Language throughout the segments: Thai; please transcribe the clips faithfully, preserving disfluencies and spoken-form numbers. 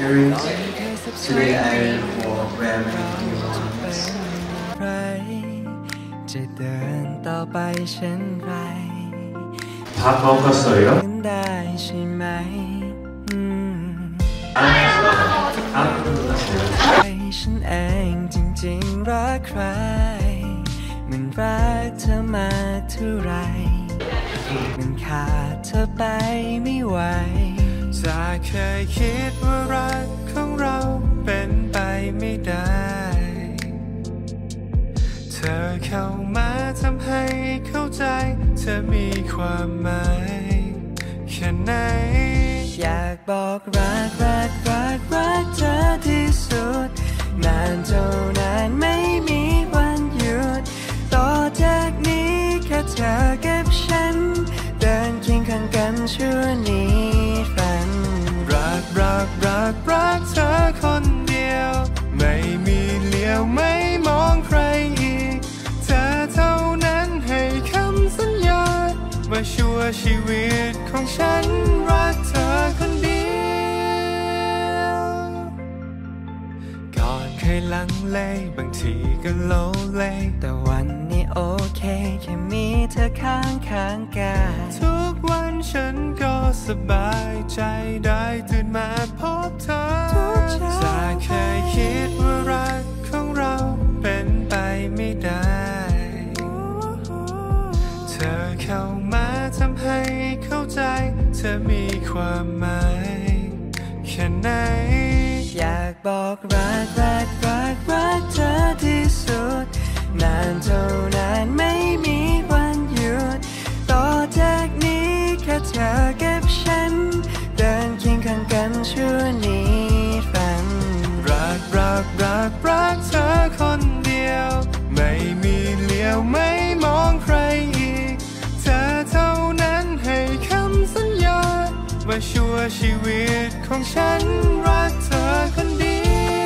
Eric. Today I will wear many ones. จะเดินต่อไปเช่นไร 밥 먹었어요? ได้ใช่ไหม 밥 먹었어요. ฉันเองจริงๆรักใครมันรักเธอมาเท่าไรมันขาดเธอไปไม่ไหวจะเคยคิดว่ารักของเราเป็นไปไม่ได้เธอเข้ามาทำให้เข้าใจเธอมีความหมายแค่ไหนอยากบอกรักรักรักรักเธอที่สุดนานเท่านานไม่มีวันหยุดต่อจากนี้แค่เธอกับฉันเดินเคียงข้างกันชั่วนิรันดร์รักรักรักรักเธอคนเดียวไม่มีเลี้ยวไม่มองใครอีกเธอเท่านั้นให้คำสัญญาว่าชั่วชีวิตของฉันรักเธอคนเดียวก่อนเคยลังเลบางทีก็โลเลแต่วันนี้โอเคแค่มีเธอข้างข้างกายทุกวันฉันก็สบายใจได้ตื่นมาพบเธอจะเคยคิดว่ารักของเราเป็นไปไม่ได้เธอเข้ามาทำให้เข้าใจเธอมีความหมายแค่ไหนอยากบอกรักรักรักรักเธอที่สุดนานเท่านานไม่มีวันหยุดต่อจากนี้แค่เธอกับฉันเดินเคียงข้างกันชั่วนิรันดร์รักรักรักรักเธอคนเดียวไม่มีเลี้ยวไม่มองใครอีกเธอเท่านั้นให้คำสัญญาว่าชั่วชีวิตของฉันรักเธอคนเดียว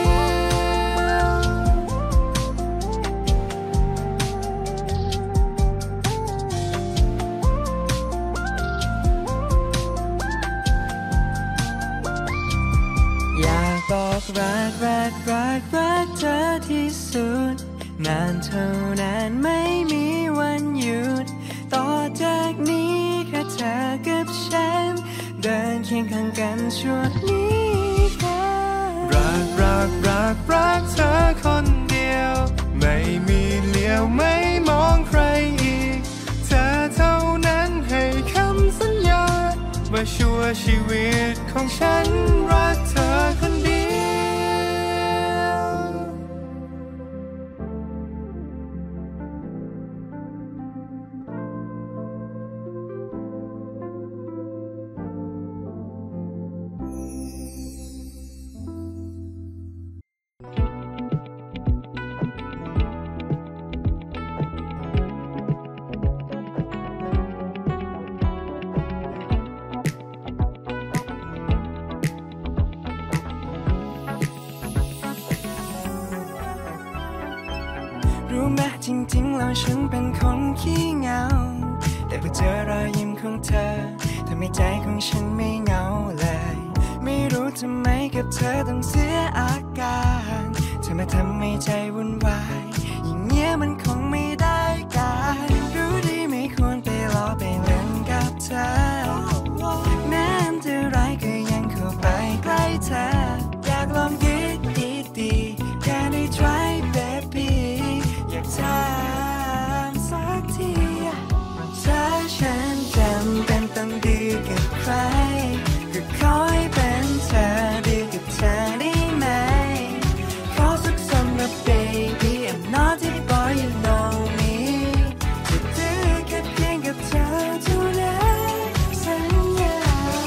อยากบอกรักรักรักรักเธอที่สุดนานเท่านานไม่มีวันหยุดต่อจากนี้แค่เธอกับฉันเดินเคียงข้างกันชั่วนิรันดร์รักรักรักรักเธอคนเดียวไม่มีเลี้ยวไม่มองใครอีกเธอเท่านั้นให้คำสัญญาว่าชั่วชีวิตของฉันรักเธอคนเดียวรู้ไหมจริงๆแล้วฉันเป็นคนขี้เหงาแต่พอเจอรอยยิ้มของเธอทำให้ใจของฉันไม่เหงาเลยไม่รู้ทำไมกับเธอต้องเสียอาการเธอมาทำให้ใจวุ่นวายอย่างเงี้ยมันคงไม่ได้การรู้ดีไม่ควรไปล้อไปเล่นกับเธอแม้อันตรายก็ยังเข้าไปใกล้เธออยากลองดีดีดีแค่ได้ try babyอยากถามสักทีถ้าฉันจำเป็นต้องดีกับใครก็ขอให้เป็นเธอดีกับเธอได้ไหมขอสักสำหรับ baby I'm naughty boy you know me จะดื้อแค่เพียงกับเธอเท่านั้นสัญญา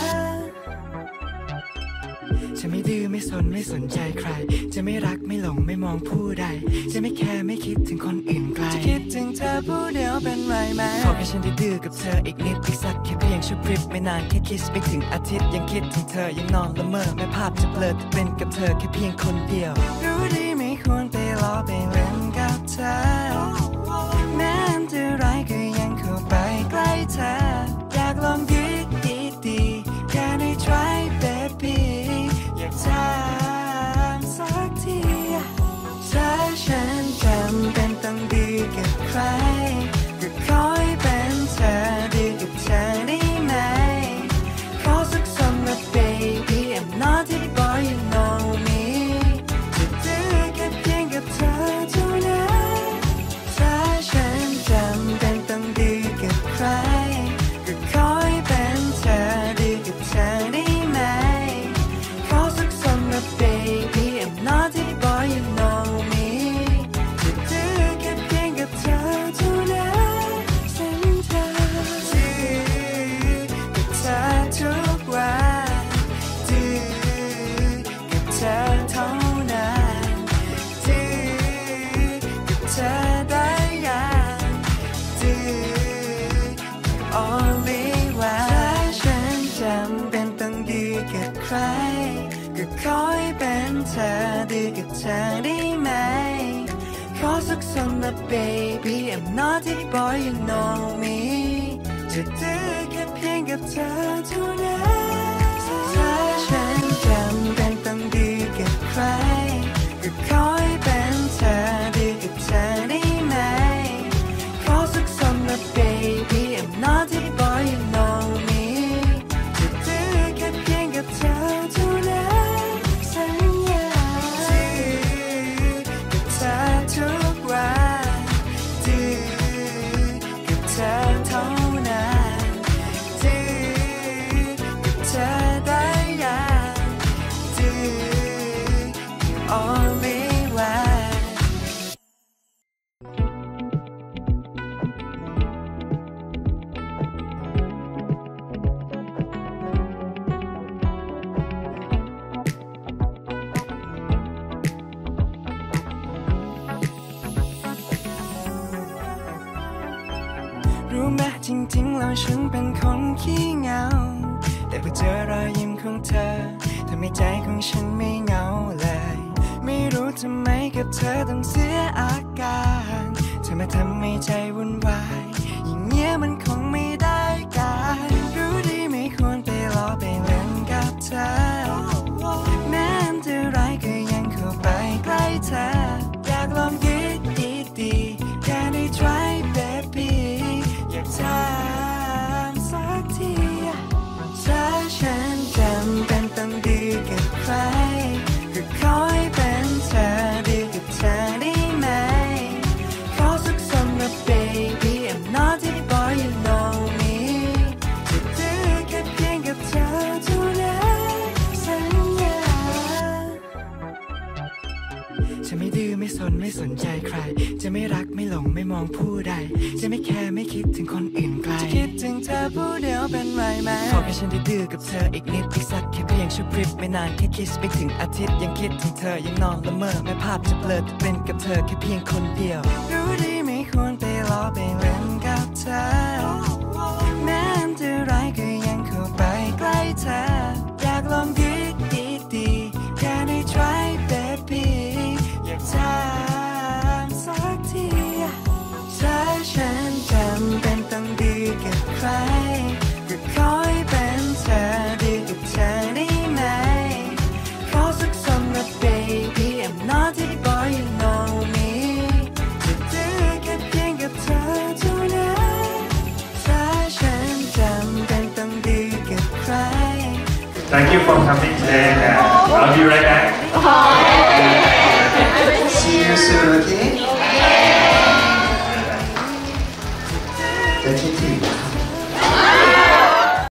จะไม่ดื้อไม่สนไม่สนใจใครจะไม่รักไม่หลงไม่มองผู้ใดจะไม่แคร์ไม่คิดถึงคนอื่นไกลจะคิดถึงเธอผู้เดียวเป็นไรไหมขอแค่ฉันได้ดื้อกับเธออีกนิดอีกสักแค่เพียงชั่วพริบไม่นานแค่คิดไปถึงอาทิตย์ยังคิดถึงเธอยังนอนละเมอแม้ภาพจะเบลอแต่เป็นกับเธอแค่เพียงคนเดียวรู้ดีไม่ควรไปล้อไปเล่นกับเธอแม้อันตรายก็ยังเข้าไปใกล้เธออยากลองดีดีดีแค่ได้ try babyอยากถามรก็ขอให้เป็นเธอดื้อกับเธอได้ไหมขอสักสนนะ baby I'm naughty boy you know me จะดื้อแค่เพียงกับเธอเท่านั้นถ้าฉันจำเป็นต้องดื้อกับใครก็ขอให้เป็นเธอดื้อกับเธอได้ไหมขอสักสนนะ baby I'm naughty boy you know me จะดื้อแค่เพียงกับเธอเท่านั้นสัญญาดื้อกับเธอทุกวันดื้อกับเธอเท่านั้นดื้อกับเธอได้ยังดื้อ only one รู้ไหมจริงๆแล้วฉันเป็นคนขี้เหงาแต่พอเจอรอยยิ้มของเธอทำให้ใจของฉันไม่เหงาเลยไม่รู้ทำไมกับเธอต้องเสียอาการเธอมาทำให้ใจวุ่นวายอย่างเงี้ยมันคงไม่ได้การรู้ดีไม่ควรไปล้อไปเล่นกับเธอแม้อันตรายก็ยังเข้าไปใกล้เธออยากลองคิดดีๆแค่ได้ try baby อยากถามสักทีถ้าฉันจำเป็นต้องดื้อกับใครก็ขอให้เป็นเธอดื้อกับเธอได้ไหมขอสักสนนะ baby I'm naughty boy you know me จะดื้อแค่เพียงกับเธอเท่านั้นสัญญาจะไม่ดื้อไม่สนไม่สนใจใครจะไม่รักไม่หลงไม่มองผู้ใดจะไม่แคร์ไม่คิดถึงคนอื่นไกลจะคิดถึงเธอผู้เดียวเป็นไรไหมขอแค่ฉันได้ดื้อกับเธออีกนิดอีกสักแค่เพียงชั่วพริบไม่นานแค่คิดไปถึงอาทิตย์ยังคิดถึงเธอยังนอนละเมอแม้ภาพจะเบลอแต่เป็นกับเธอแค่เพียงคนเดียวรู้ดีไม่ควรไปล้อไปเล่นกับเธอแม้อันตรายก็ยังเข้าไปใกล้เธออยากลองคิดดีๆแค่ได้ try baby อยากถามสักทีถ้าฉันจำเป็นต้องดื้อกับใครก็ขอให้เป็นเธอดื้อกับเธอได้ไหมขอสักสนนะ baby I'm naughty boy you know me จะดื้อแค่เพียงกับเธอเท่านั้นถ้าฉันจำเป็นต้องดื้อกับใคร Thank you for coming today and I'll be right back. See you soon, okay? The